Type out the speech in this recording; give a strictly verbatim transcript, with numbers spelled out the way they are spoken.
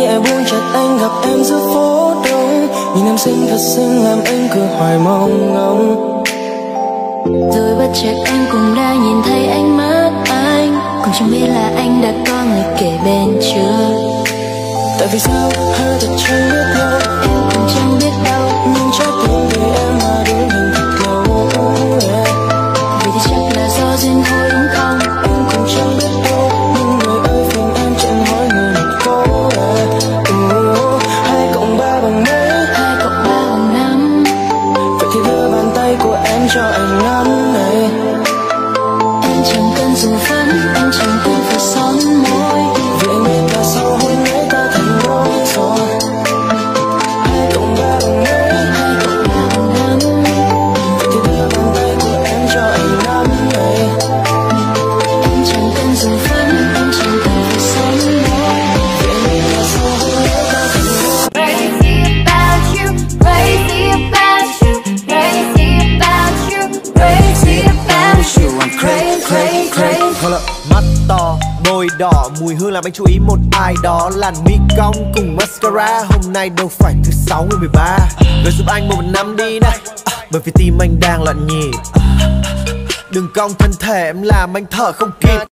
nhẹ buông chặt anh gặp em giữa phố đông. Nhìn em xinh thật xinh làm anh cứ hoài mong ngóng. Rồi bất chợt em cũng đã nhìn thấy ánh mắt anh, cũng chẳng biết là anh đã có người kể bên chưa. Tại vì sao hai thật chẳng biết nhau, em cũng chẳng biết đâu, nhưng chắc cũng vì em mà đối mình thật lâu. Yeah. Vì thì chắc là do duyên thôi đúng không? Em cũng chẳng biết đâu, nhưng người ơi phiền em chẳng hỏi người một câu. Yeah. uh, Hai cộng ba bằng mấy? Hai cộng ba bằng năm. Vậy thì đưa bàn tay của em cho anh nắm này. Em chẳng cần dùng phấn, anh chẳng cần phải son môi, vì anh biết là sau hôn ấy ta thành đôi rồi. Hai cộng ba bằng mấy? hai cộng ba bằng năm. Vậy thì đưa bàn tay của em cho anh nắm này. Em chẳng cần dùng phấn, anh chẳng cần phải son môi, vì anh biết là sau hôn ấy ta thành đôi. Crazy about you, crazy about you, crazy about you, crazy about you, crazy, crazy, crazy. Mắt to, môi đỏ, mùi hương làm anh chú ý một ai đó. Làn mi cong cùng mascara, hôm nay đâu phải thứ sáu ngày mười ba. Về giúp anh một năm đi này, à, bởi vì tim anh đang loạn nhịp. Đừng cong thân thể em làm anh thở không kịp.